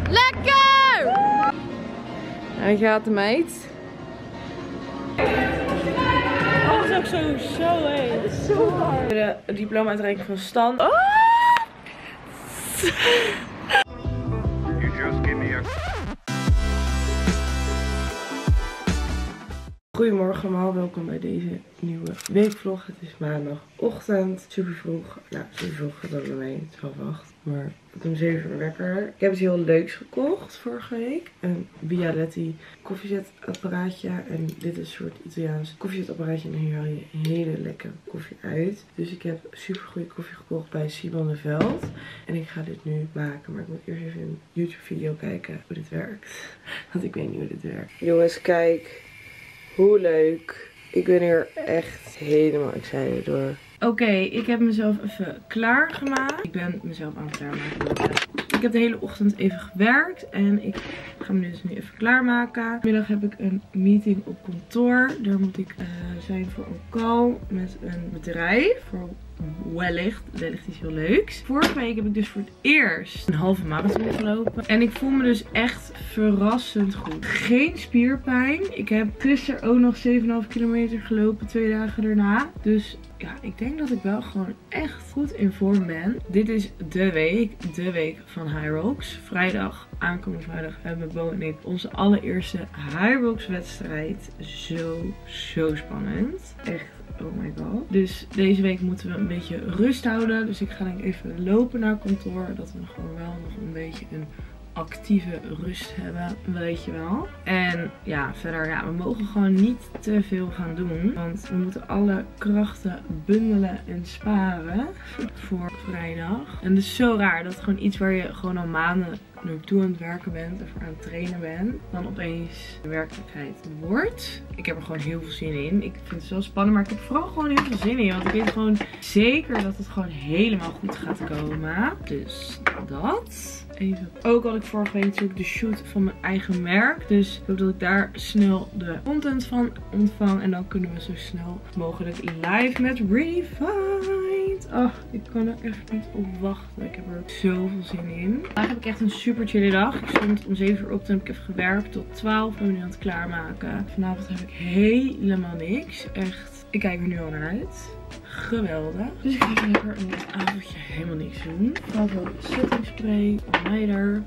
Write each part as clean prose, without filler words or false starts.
Lekker! Hij gaat de meid. Oh, dat is ook zo heet. Het is zo hard. De diploma uitreiking van Stan. Oh! Goedemorgen allemaal, welkom bij deze nieuwe weekvlog. Het is maandagochtend, super vroeg. Nou, super vroeg gaat ook bij mij, het is 7:30. Maar ik ben 7 uur wekker. Ik heb iets heel leuks gekocht vorige week. Een Bialetti koffiezetapparaatje. En dit is een soort Italiaans koffiezetapparaatje. En hier haal je hele lekkere koffie uit. Dus ik heb super goede koffie gekocht bij Simon de Veld. En ik ga dit nu maken. Maar ik moet eerst even een YouTube video kijken hoe dit werkt. Want ik weet niet hoe dit werkt. Jongens, kijk. Hoe leuk. Ik ben hier echt helemaal excited door. Oké, ik heb mezelf even klaargemaakt. Ik ben mezelf aan het klaarmaken. Ik heb de hele ochtend even gewerkt. En ik ga me dus nu even klaarmaken. Vanmiddag heb ik een meeting op kantoor. Daar moet ik zijn voor een call met een bedrijf. Voor wellicht iets heel leuks. Vorige week heb ik dus voor het eerst een halve marathon gelopen. En ik voel me dus echt verrassend goed. Geen spierpijn. Ik heb gisteren ook nog 7,5 kilometer gelopen 2 dagen daarna. Dus ja, ik denk dat ik wel gewoon echt goed in vorm ben. Dit is de week van Hyrox. Vrijdag, aankomende vrijdag, hebben Bo en ik onze allereerste Hyrox wedstrijd. Zo spannend. Echt. Oh my god. Dus deze week moeten we een beetje rust houden. Dus ik ga denk even lopen naar kantoor. Dat we gewoon wel nog een beetje een actieve rust hebben. Weet je wel. En ja, verder ja, we mogen gewoon niet te veel gaan doen. Want we moeten alle krachten bundelen en sparen voor vrijdag. En het is zo raar. Dat is gewoon iets waar je gewoon al maanden naartoe aan het werken bent. Of aan het trainen bent. Dan opeens de werkelijkheid wordt. Ik heb er gewoon heel veel zin in. Ik vind het zo spannend. Maar ik heb vooral gewoon heel veel zin in. Want ik weet gewoon zeker dat het gewoon helemaal goed gaat komen. Dus dat. Even. Ook had ik vorige week natuurlijk de shoot van mijn eigen merk. Dus ik hoop dat ik daar snel de content van ontvang. En dan kunnen we zo snel mogelijk live met Refined. Oh, ik kan er echt niet op wachten. Ik heb er zoveel zin in. Vandaag heb ik echt een super chille dag. Ik stond om 7 uur op. Toen heb ik even gewerkt tot 12. Ik ben nu aan het klaarmaken. Vanavond heb ik helemaal niks. Echt. Ik kijk er nu al naar uit. Geweldig. Dus ik ga lekker een avondje helemaal niks doen. Ik had wel setting spray, onleider.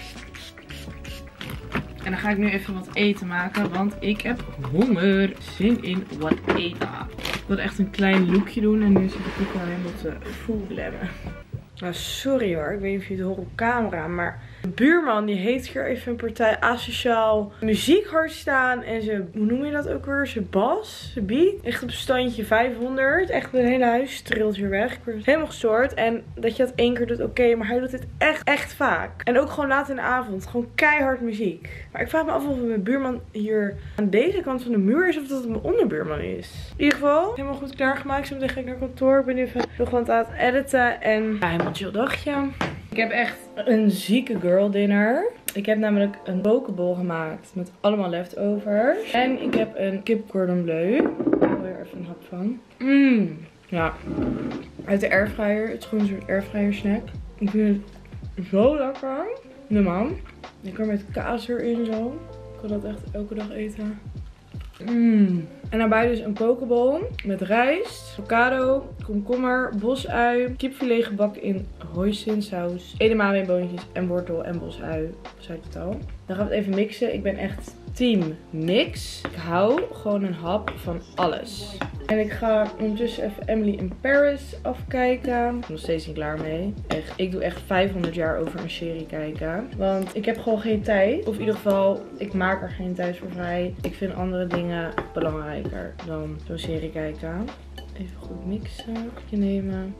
En dan ga ik nu even wat eten maken, want ik heb honger. Zin in wat eten. Ik wilde echt een klein lookje doen en nu zit ik ook al helemaal te voelblemmen. Nou, sorry hoor, ik weet niet of je het hoort op camera, maar de buurman die heeft hier even een partij asociaal muziek hard staan. En ze, hoe noem je dat ook weer? Zijn bas, zijn beat. Echt op standje 500. Echt mijn hele huis trilt hier weg. Ik word helemaal gestoord. En dat je dat 1 keer doet, oké, maar hij doet dit echt vaak. En ook gewoon laat in de avond. Gewoon keihard muziek. Maar ik vraag me af of mijn buurman hier aan deze kant van de muur is of dat het mijn onderbuurman is. In ieder geval, helemaal goed klaargemaakt. Zo meteen ga ik naar kantoor. Ik ben even nog wat aan het editen. En ja, helemaal chill dagje. Ik heb echt een zieke girl dinner. Ik heb namelijk een pokeball gemaakt met allemaal leftovers. En ik heb een kip cordon bleu. Ik wil er even een hap van. Ja, uit de airfryer. Het is gewoon een soort airfryer snack. Ik vind het zo lekker. De man. Lekker met kaas erin zo. Ik wil dat echt elke dag eten. En daarbij dus een pokeball met rijst, avocado, komkommer, bosui, kipfilet gebakken in hoisinsaus, edamame boontjes en wortel en bosui. Zei ik het al. Dan gaan we het even mixen. Ik ben echt team mix. Ik hou gewoon een hap van alles. En ik ga ondertussen even Emily in Paris afkijken. Ik ben nog steeds niet klaar mee. Echt, ik doe echt 500 jaar over een serie kijken. Want ik heb gewoon geen tijd. Of in ieder geval, ik maak er geen tijd voor vrij. Ik vind andere dingen belangrijker dan zo'n serie kijken. Even goed mixen. Nemen.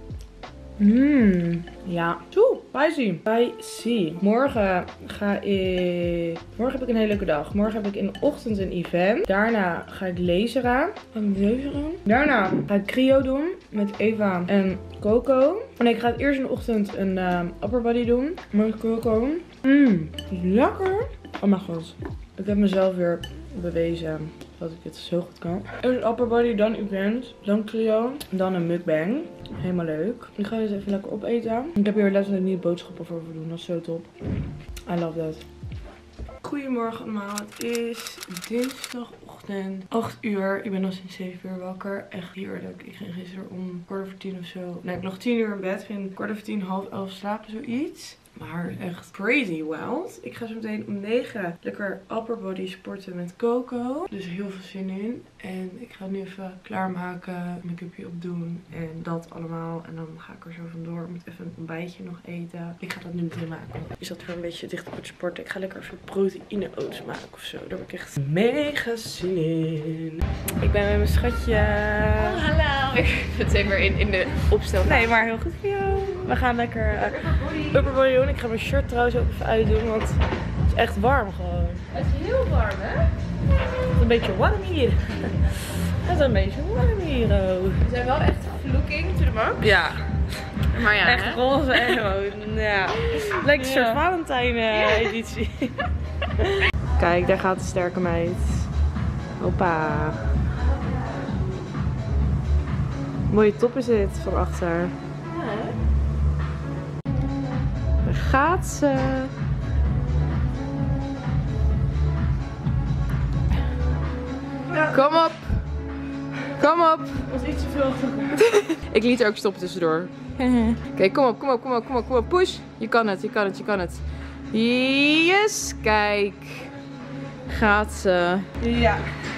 Ja. Toe, spicy. Morgen heb ik een hele leuke dag. Morgen heb ik in de ochtend een event. Daarna ga ik laseren. Daarna ga ik cryo doen met Eva en Coco. En ik ga het eerst in de ochtend een upper body doen met Coco. Lekker. Oh mijn god. Ik heb mezelf weer bewezen dat ik het zo goed kan. Eerst upper body, dan event, dan cryo, dan een mukbang. Helemaal leuk. Ik ga dus even lekker opeten. Ik heb hier letterlijk niet boodschappen voor doen. Dat is zo top. I love that. Goedemorgen allemaal. Het is dinsdagochtend 8 uur. Ik ben al sinds 7 uur wakker. Echt heerlijk. Ik ging gisteren om 9:15 of zo. Nee, ik lag 10 uur in bed. Ging 9:15, 10:30 slapen, zoiets. Maar echt crazy wild. Ik ga zo meteen om 9 lekker upper body sporten met Coco. Dus heel veel zin in. En ik ga nu even klaarmaken, make-upje opdoen en dat allemaal. En dan ga ik er zo vandoor. Ik moet even een ontbijtje nog eten. Ik ga dat nu meteen maken. Ik zat weer een beetje dicht op het sporten. Ik ga lekker even proteïne oats maken of zo. Daar heb ik echt mega zin in. Ik ben met mijn schatje. Oh, hallo. Ik zit even in de opstel. Nee, maar heel goed voor jou. We gaan lekker upper body doen. Ik ga mijn shirt trouwens ook even uitdoen, want het is echt warm gewoon. Het is heel warm, hè? Het is een beetje warm hier. Het is een beetje warm hier. Oh. We zijn wel echt looking to the max. Ja. Maar ja, echt hè? roze en rood. Ja. Lijkt een soort Valentijn editie. Kijk, daar gaat de sterke meid. Hoppa. Mooie top is dit van achter. Daar gaat ze. Kom op. Kom op. Dat was iets te veel. Ik liet er ook stoppen tussendoor. Oké, kom op, kom op, kom op, kom op, kom op. Push. Je kan het, je kan het, je kan het. Yes, kijk. Gaat ze. Ja.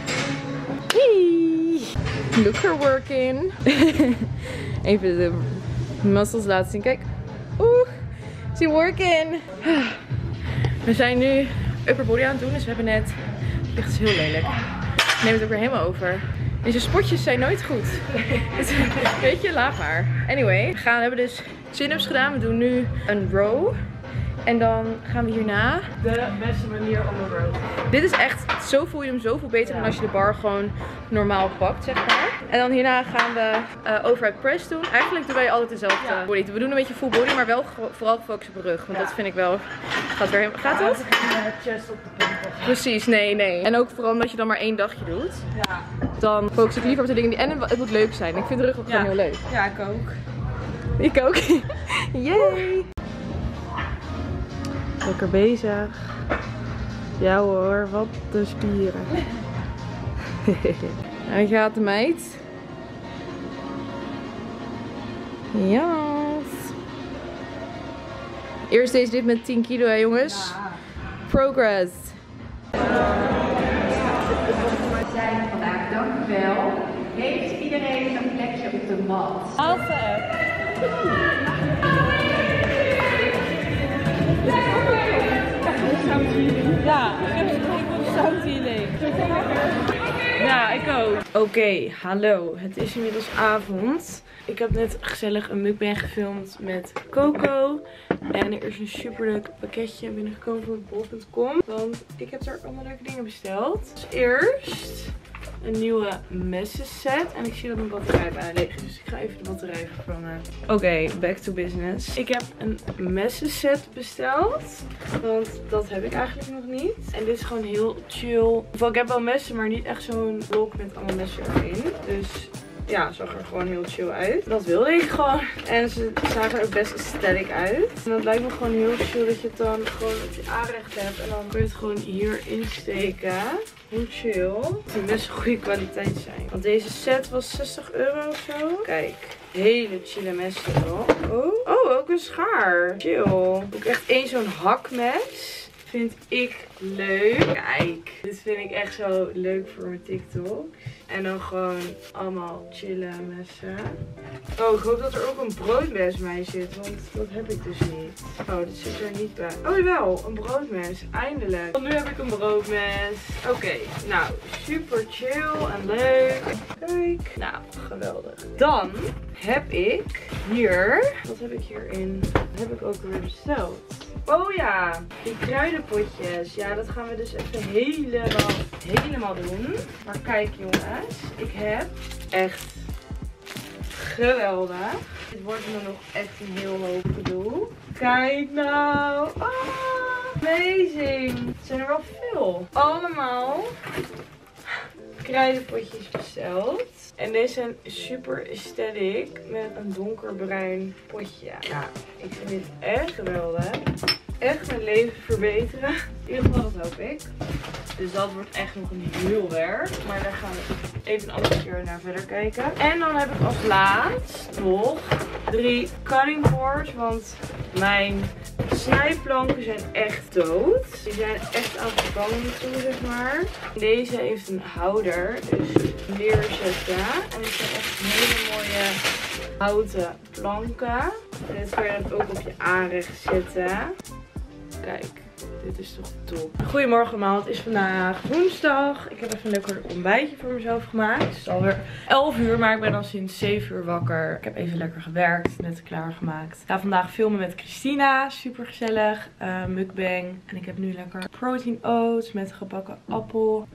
Hey. Look her working. Even de muscles laten zien. Kijk. Oeh. She working. We zijn nu upper body aan het doen. Dus we hebben net... Echt is heel lelijk. Ik neem het ook weer helemaal over. Deze spotjes zijn nooit goed. Dus, weet je, laat maar. Anyway, we hebben dus chin-ups gedaan. We doen nu een row. En dan gaan we hierna... De beste manier om een row. Dit is echt, zo voel je hem zoveel beter dan als je de bar gewoon normaal pakt, zeg maar. En dan hierna gaan we overhead press doen. Eigenlijk doen wij altijd dezelfde body. We doen een beetje full body, maar wel vooral gefocust op de rug. Want dat vind ik wel... Gaat weer helemaal... Gaat het? Chest op de punt. Precies, nee. En ook vooral omdat je dan maar 1 dagje doet. Ja. Dan focus ik liever op de dingen die... En het moet leuk zijn. Ik vind de rug ook gewoon heel leuk. Ja, ik ook. Ik ook. Yay! Lekker bezig. Ja hoor, wat de spieren. En gaat de meid. Ja. Eerst deze dit met 10 kilo, hè jongens. Ja. Progress. Vandaag, dank u wel. Heeft iedereen een plekje op de mat? Ja, ik heb sound healing. Ja, ik ook. Oké, hallo. Het is inmiddels avond. Ik heb net gezellig een mukbang gefilmd met Coco. En er is een superleuk pakketje binnengekomen van bol.com. Want ik heb er allemaal leuke dingen besteld. Dus eerst een nieuwe messenset. En ik zie dat mijn batterij bijna leeg is. Dus ik ga even de batterij vervangen. Oké, back to business. Ik heb een messenset besteld. Want dat heb ik eigenlijk nog niet. En dit is gewoon heel chill. Ik heb wel messen, maar niet echt zo'n blok met allemaal messen erin. Dus... ja, zag er gewoon heel chill uit. Dat wilde ik gewoon. En ze zagen er best aesthetic uit. En dat lijkt me gewoon heel chill dat je het dan gewoon op je aanrecht hebt. En dan kun je het gewoon hier insteken. Hoe chill. Het moet best een goede kwaliteit zijn. Want deze set was €60 of zo. Kijk. Hele chille messen toch. Oh, ook een schaar. Chill. Ook echt één zo'n hakmes. Vind ik leuk. Kijk, dit vind ik echt zo leuk voor mijn TikTok. En dan gewoon allemaal chillen messen. Oh, ik hoop dat er ook een broodmes bij zit, want dat heb ik dus niet. Oh, dit zit er niet bij. Oh jawel, een broodmes. Eindelijk. Want nu heb ik een broodmes. Oké, nou, super chill en leuk. Kijk. Nou, geweldig. Dan heb ik hier, wat heb ik hierin? Dat heb ik ook weer besteld. Oh ja, die kruidenpotjes. Ja, dat gaan we dus even helemaal doen. Maar kijk jongens, ik heb echt geweldig. Dit wordt me nog echt een heel hoop gedoe. Kijk nou. Oh, amazing. Het zijn er wel veel. Allemaal kruidenpotjes besteld. En deze zijn super aesthetic met een donkerbruin potje. Ja, ik vind dit echt geweldig. echt mijn leven verbeteren. In ieder geval, dat hoop ik. Dus dat wordt echt nog een heel werk. Maar daar gaan we even een andere keer naar verder kijken. En dan heb ik als laatst nog 3 cutting boards. Want mijn snijplanken zijn echt dood. Die zijn echt aan het verbranden toe, zeg maar. Deze heeft een houder. Dus neerzetten. En dit zijn echt hele mooie houten planken. En dit kan je dan ook op je aanrecht zetten. Kijk. Dit is toch top. Goedemorgen allemaal, het is vandaag woensdag. Ik heb even een lekker ontbijtje voor mezelf gemaakt. Het is alweer 11 uur, maar ik ben al sinds 7 uur wakker. Ik heb even lekker gewerkt, net klaargemaakt. Ik ga vandaag filmen met Christina, super gezellig. Mukbang. En ik heb nu lekker protein oats met gebakken appel.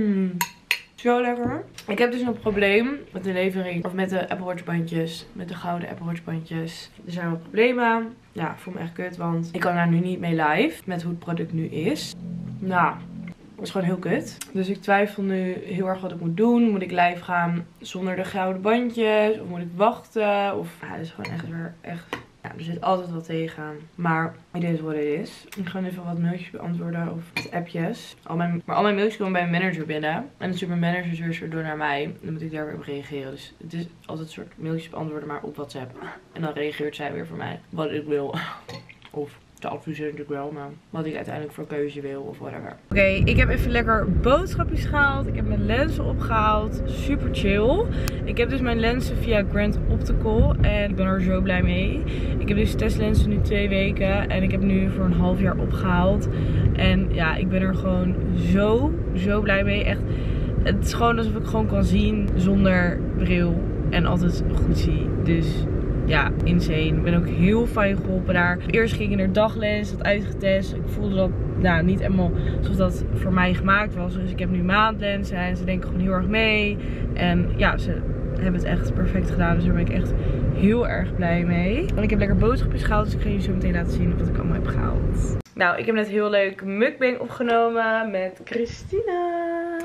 Zo lekker. Ik heb dus een probleem met de levering, of met de Apple Watch bandjes. Met de gouden Apple Watch bandjes. Er zijn wat problemen. Ja, ik voel me echt kut, want ik kan daar nu niet mee live. Met hoe het product nu is. Nou, dat is gewoon heel kut. Dus ik twijfel nu heel erg wat ik moet doen. Moet ik live gaan zonder de gouden bandjes? Of moet ik wachten? Of ja, het is gewoon echt weer echt... Ja, er zit altijd wat tegen. Maar it is what it is. Ik ga even wat mailtjes beantwoorden of appjes. Maar al mijn mailtjes komen bij mijn manager binnen. En dan stuurt mijn manager dus weer door naar mij. Dan moet ik daar weer op reageren. Dus het is altijd een soort mailtjes beantwoorden, maar op WhatsApp. En dan reageert zij weer voor mij wat ik wil. Of te adviseren natuurlijk wel, maar wat ik uiteindelijk voor keuze wil of whatever. Oké, ik heb even lekker boodschapjes gehaald. Ik heb mijn lenzen opgehaald. Super chill. Ik heb dus mijn lenzen via Grand Optical en ik ben er zo blij mee. Ik heb dus testlenzen nu 2 weken en ik heb nu voor een half jaar opgehaald. En ja, ik ben er gewoon zo blij mee. Echt, het is gewoon alsof ik gewoon kan zien zonder bril en altijd goed zie. Dus... ja, insane. Ik ben ook heel fijn geholpen daar. Eerst ging ik in de daglens, dat uitgetest. Ik voelde dat nou, niet helemaal alsof dat voor mij gemaakt was. Dus ik heb nu maandlenzen en ze denken gewoon heel erg mee. En ja, ze hebben het echt perfect gedaan. Dus daar ben ik echt heel erg blij mee. En ik heb lekker boodschapjes gehaald, dus ik ga jullie zo meteen laten zien wat ik allemaal heb gehaald. Nou, ik heb net heel leuk mukbang opgenomen met Christina.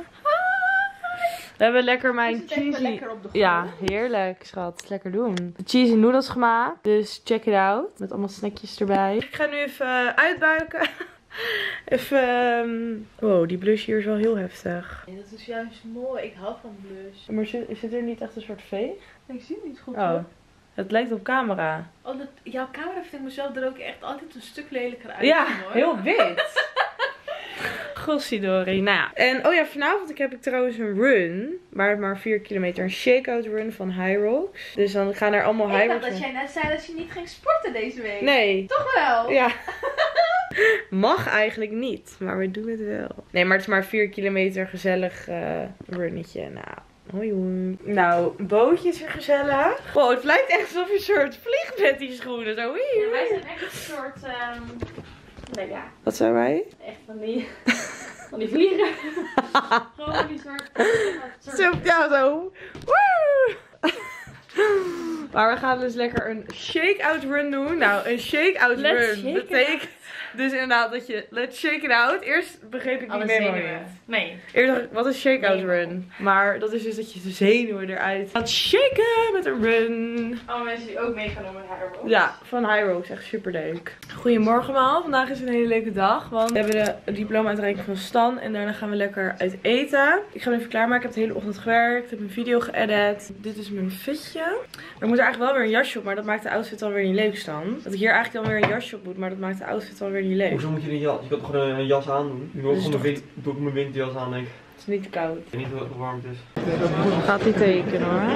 We hebben lekker mijn cheesy... Ja, heerlijk schat. Lekker doen. De cheesy noodles gemaakt. Dus check it out. Met allemaal snackjes erbij. Ik ga nu even uitbuiken. Even... Wow, die blush hier is wel heel heftig. Nee, dat is juist mooi. Ik hou van blush. Maar zit er niet echt een soort veeg? Ik zie het niet goed. Oh, het lijkt op camera. Oh, jouw camera vind ik mezelf er ook echt altijd een stuk lelijker uit. Ja, hoor. heel wit. Gossidori. Nou ja. En oh ja, vanavond heb ik trouwens een run. Maar 4 kilometer. Een shakeout run van Hyrox. Dus dan gaan er allemaal Hyrox. Ik dacht dat jij net zei dat je niet ging sporten deze week. Nee. Toch wel? Ja. Mag eigenlijk niet. Maar we doen het wel. Nee, maar het is maar 4 kilometer gezellig runnetje. Nou. Hoi hoi. Nou, bootje is weer gezellig. Wow, het lijkt echt alsof je een soort vliegt met die schoenen. Zo hier. Ja, wij zijn echt een soort... nee, ja. Wat zijn wij? Echt van die vliegen. Gewoon die soort... Zo, ja, zo. Woe! Maar we gaan dus lekker een shake-out run doen. Nou, een shake-out run betekent dus inderdaad dat je... Let's shake it out. Eerst begreep ik niet meer wat het is. Nee. Eerst dacht ik, wat is shake-out run? Maar dat is dus dat je de zenuwen eruit gaat shaken met een run. Alle mensen die ook mee gaan doen met Hyrox. Ja, van Hyrox. Echt super leuk. Goedemorgen allemaal. Vandaag is een hele leuke dag. Want we hebben de diploma-uitreiking van Stan. En daarna gaan we lekker uit eten. Ik ga hem even klaarmaken. Ik heb de hele ochtend gewerkt. Ik heb een video geëdit. Dit is mijn fitje. Er moet eigenlijk wel weer een jasje op. Maar dat maakt de outfit alweer niet leuk, Stan. Dat ik hier eigenlijk dan weer een jasje op moet. Maar dat maakt de outfit alweer niet leuk. Hoezo moet je een jas? Je kan toch gewoon een jas aandoen? Nu ook gewoon doe ik mijn winterjas aan, denk ik. Het is niet te koud. Ik weet niet hoe warm het is. Gaat niet tekenen hoor.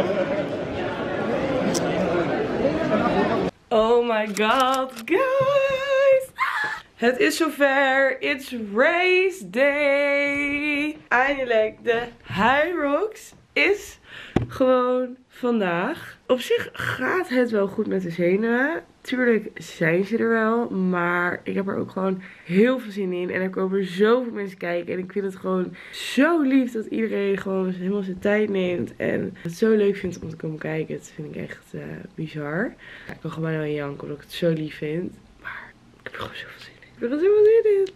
Oh my god, guys! Het is zover. It's race day. Eindelijk, de Hyrox is gewoon vandaag. Op zich gaat het wel goed met de zenuwen. Tuurlijk zijn ze er wel, maar ik heb er ook gewoon heel veel zin in. En er komen zoveel mensen kijken. En ik vind het gewoon zo lief dat iedereen gewoon helemaal zijn tijd neemt. En het zo leuk vindt om te komen kijken. Dat vind ik echt bizar. Ja, ik kan gewoon bijna janken omdat ik het zo lief vind. Maar ik heb er gewoon zoveel zin in. Ik heb er zoveel zin in.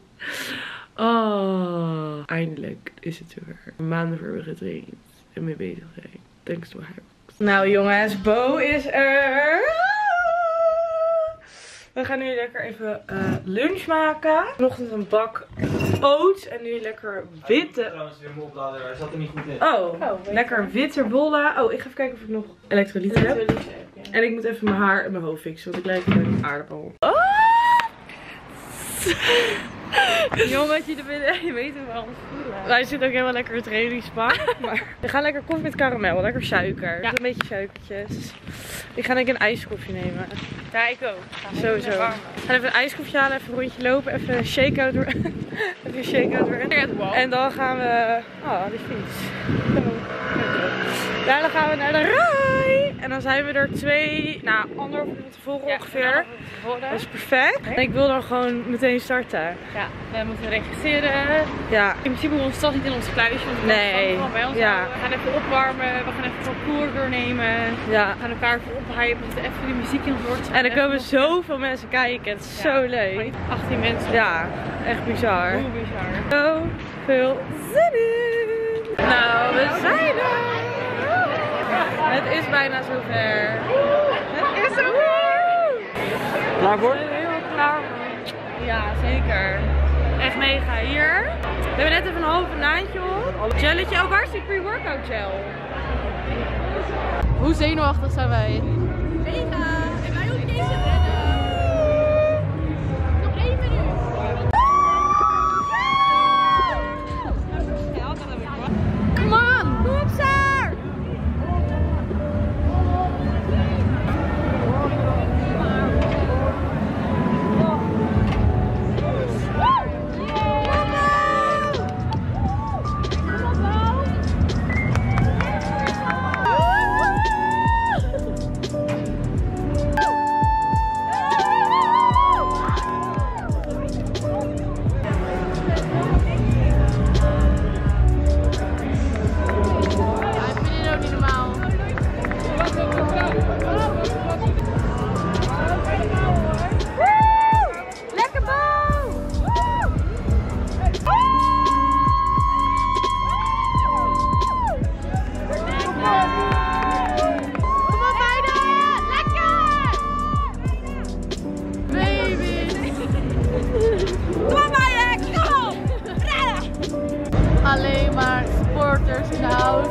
Oh, eindelijk is het zover. Maanden voor we getraind en mee bezig zijn. Thanks to Hyrox. Nou jongens, Bo is er. We gaan nu lekker even lunch maken. Vanochtend een bak oats en nu lekker witte... Trouwens, weer mijn oplader, hij zat er niet goed in. Oh, lekker witte bollen. Oh, ik ga even kijken of ik nog elektrolyten heb. Ja. En ik moet even mijn haar en mijn hoofd fixen, want ik lijk een aardappel. Oh! Jongetje er binnen, je weet hoe we alles voelen. Wij zitten ook helemaal lekker in het Israëlisch spa. Maar we gaan lekker koffie met karamel, lekker suiker. Ja. Een beetje suikertjes. Ik ga denk ik een ijskoffie nemen. Ja, ik ook. Sowieso. We gaan even een ijskoffie halen, even een rondje lopen, even een shake-out door. Even een shake-out door. En dan gaan we... Oh, die fiets. Daarna gaan we naar de rij. En dan zijn we er 1,5 uur tevoren ongeveer. Dat is perfect. En ik wil dan gewoon meteen starten. Ja, we moeten registreren. Ja. In principe moeten we ons tas niet in ons kluisje, want we Nee. gewoon bij ons Ja. houden. We gaan even opwarmen, we gaan even het parcours doornemen. Ja. We gaan elkaar even ophypen, we zitten even die muziek in ons oor te En er zetten. komen zoveel mensen kijken. Het is zo leuk. 18 mensen. Ja, echt bizar. Hoe bizar. Zo veel zin in. Nou, we zijn er. Het is bijna zover. Het is zover. Klaar voor? Heel klaar. Ja, zeker. Echt mega hier. We hebben net even een halve naadje op. Gelletje. Oh, waar is die pre-workout gel? Hoe zenuwachtig zijn wij? Mega! En wij ook deze rennen. Nog 1 minuut. Come on! Kom op, Saar! Alleen maar supporters in de house.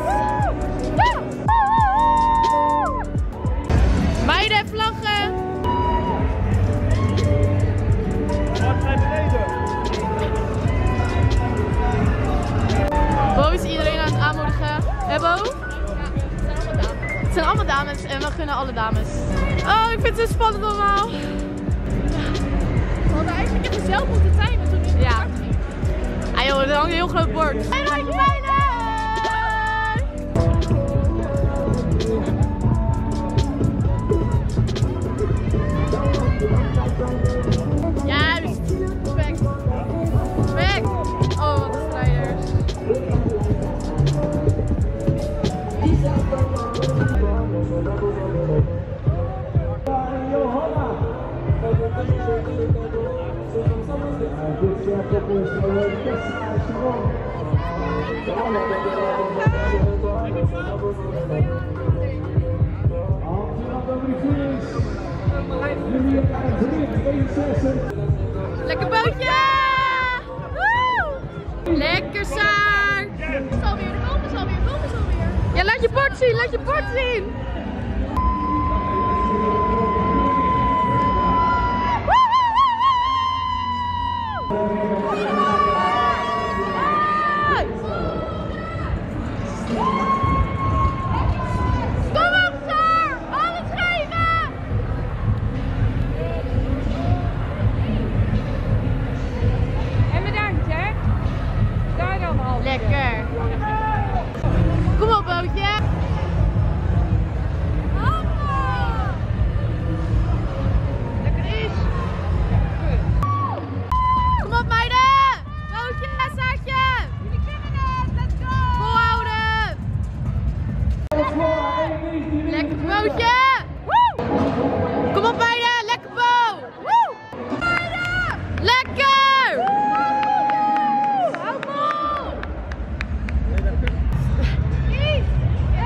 Meiden, vlaggen! Bo is iedereen aan het aanmoedigen. Hè Bo? Het zijn allemaal dames en we gunnen alle dames. Oh, ik vind het zo spannend allemaal. We hadden eigenlijk even zelf moeten timen toen we in de start gingen. Ah joh, er hangt een heel groot bord. Hey, rondje bijna! Juist! Perfect! Perfect! Oh, wat de strijders. Lekker bootje! Woe! Lekker Saar! De boom is alweer, de boom is alweer. Ja, laat je bord zien, laat je bord zien! Kom op, Saar! Alles geven! En bedankt, hè? Daar dan al. Lekker! Kom op bootje! Lekker is. Kom op meiden! Bootje, Saartje! Jullie kunnen het, let's go! Volhouden! Lekker bootje! Woe! Kom op meiden, lekker Bo! Woe! Lekker! Hou vol! Kies!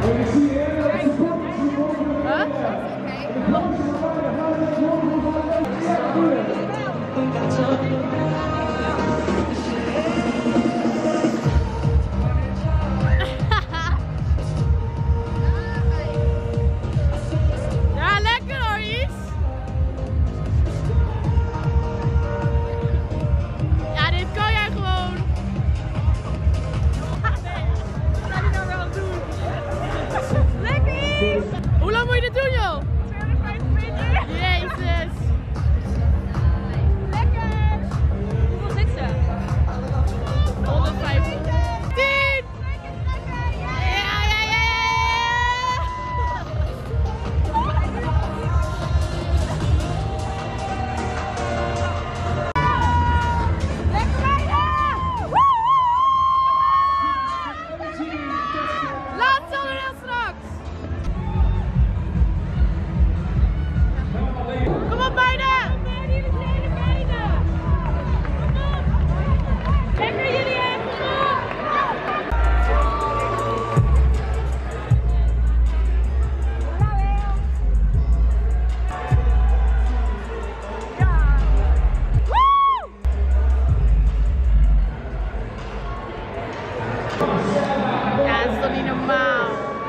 Ja, lekker hoor, Is. Ja, dit kan jij gewoon. Wat zou je nou wel doen? Lekker! Hoe lang moet je dit doen, joh? 250 meter. Jezus. Lekker! Hoeveel zit ze? 150. 10! Ja! Lekker rijden! Laatste onderdeel straks! Kom op meiden! Lekker jullie heen! Ja, dat is toch niet normaal?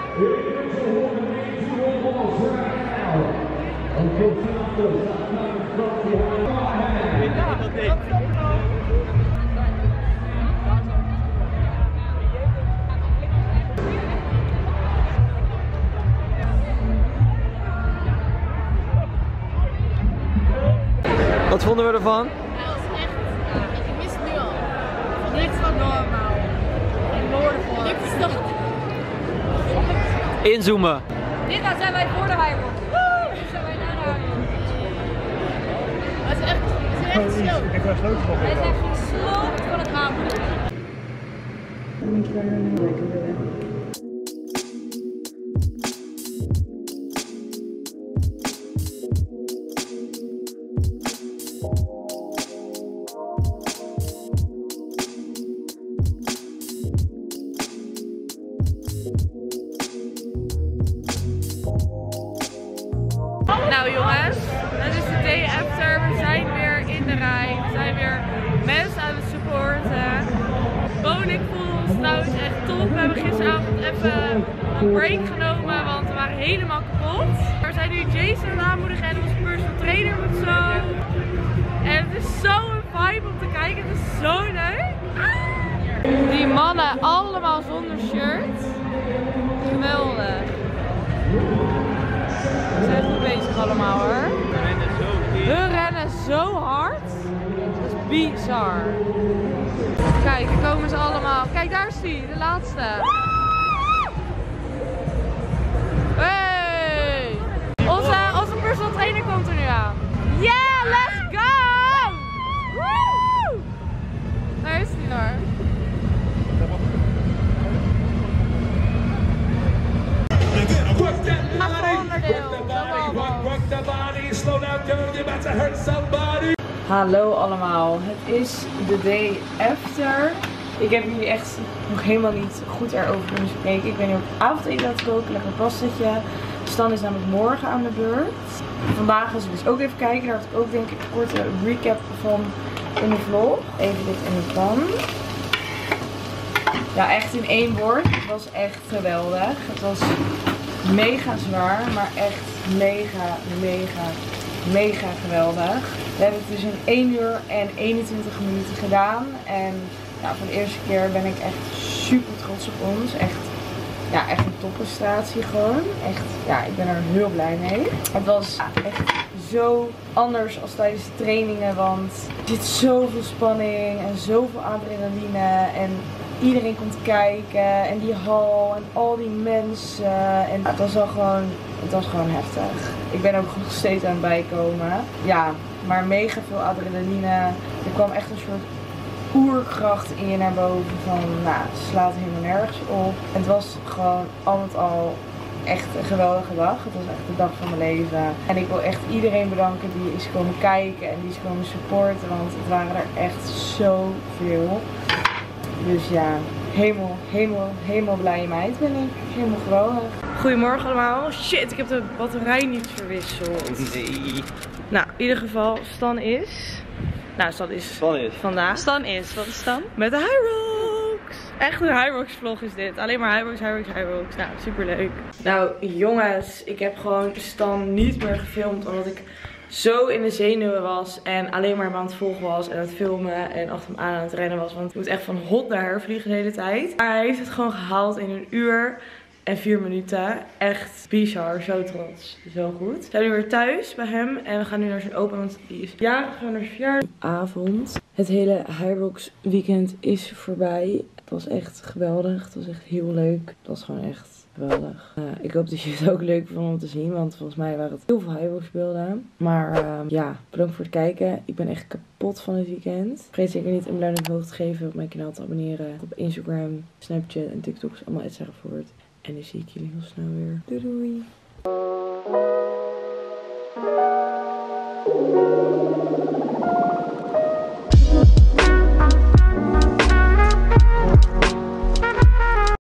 Wat vonden we ervan? Ja, dat is echt. Ik mis het nu al. Dit is wat normaal. En noordenvoor. Dit is toch. Inzoomen. Dit zijn wij voor de Heimer. Woe! Dit zijn wij naar de Heimer. Het is echt sloopt. Ik ben groot van. Hij is echt gesloopt van het aanbod. Moet je daar een lekker willen? Nou jongens, het is de day after. We zijn weer in de rij. We zijn weer mensen aan het supporten. Boon, ik voel ons trouwens echt top. We hebben gisteravond even een break genomen, want we waren helemaal kapot. We zijn nu Jason aan het aanmoedigen en onze personal trainer moet zo. En het is zo een vibe om te kijken. Het is zo leuk. Die mannen allemaal zonder shirt. Geweldig. We zijn goed bezig allemaal hoor. Hun rennen zo hard. Dat is bizar. Kijk, daar komen ze allemaal. Kijk, daar is die, de laatste. Hey! Onze personal trainer komt er nu aan. Yeah, let's go! Woo! Daar is die hoor. Hallo allemaal, het is de day after. Ik heb jullie echt nog helemaal niet goed erover kunnen spreken. Ik ben nu op avondeten aan het koken, lekker pastaatje. Stan is namelijk morgen aan de beurt. Vandaag was ik dus ook even kijken, daar had ik ook denk ik een korte recap van in de vlog. Even dit in de pan. Ja, echt in één woord. Het was echt geweldig. Het was mega zwaar, maar echt mega geweldig. We hebben het dus in 1 uur en 21 minuten gedaan. En ja, voor de eerste keer ben ik echt super trots op ons. Echt een topprestatie gewoon. Echt, ja, ik ben er heel blij mee. Het was echt zo anders als tijdens de trainingen, want er zit zoveel spanning en zoveel adrenaline. En iedereen komt kijken en die hal en al die mensen. En het was gewoon heftig. Ik ben ook nog steeds aan het bijkomen. Ja, maar mega veel adrenaline. Er kwam echt een soort oerkracht in je naar boven van, nou, het slaat helemaal nergens op. Het was gewoon al met al echt een geweldige dag. Het was echt de dag van mijn leven. En ik wil echt iedereen bedanken die is komen kijken en die is komen supporten, want het waren er echt zoveel. Dus ja, helemaal blije meid ben ik. Helemaal geweldig. Goedemorgen allemaal. Shit, ik heb de batterij niet verwisseld. Nee. Nou, in ieder geval, Stan is... Nou, Stan is vandaag. Stan is, wat is Stan? Met de Hyrox. Echt een Hyrox vlog is dit. Alleen maar Hyrox. Nou, superleuk. Nou, jongens, ik heb gewoon Stan niet meer gefilmd omdat ik zo in de zenuwen was en alleen maar aan het volgen was en aan het filmen en achter hem aan het rennen was. Want ik moet echt van hot naar her vliegen de hele tijd. Maar hij heeft het gewoon gehaald in 1 uur en 4 minuten. Echt bizar, zo trots. Zo goed. We zijn nu weer thuis bij hem en we gaan nu naar zijn opa, want die is jarig. We gaan naar zijn verjaardagavond. Het hele Hyrox weekend is voorbij. Het was echt geweldig. Het was echt heel leuk. Het was gewoon echt geweldig. Ik hoop dat je het ook leuk vond om te zien, want volgens mij waren het heel veel Hyrox beelden. Maar ja, bedankt voor het kijken. Ik ben echt kapot van het weekend. Vergeet zeker niet een duimpje omhoog te geven, op mijn kanaal te abonneren. Op Instagram, Snapchat en TikTok is allemaal @sarahvoort. En dan zie ik jullie heel snel weer. Doei doei!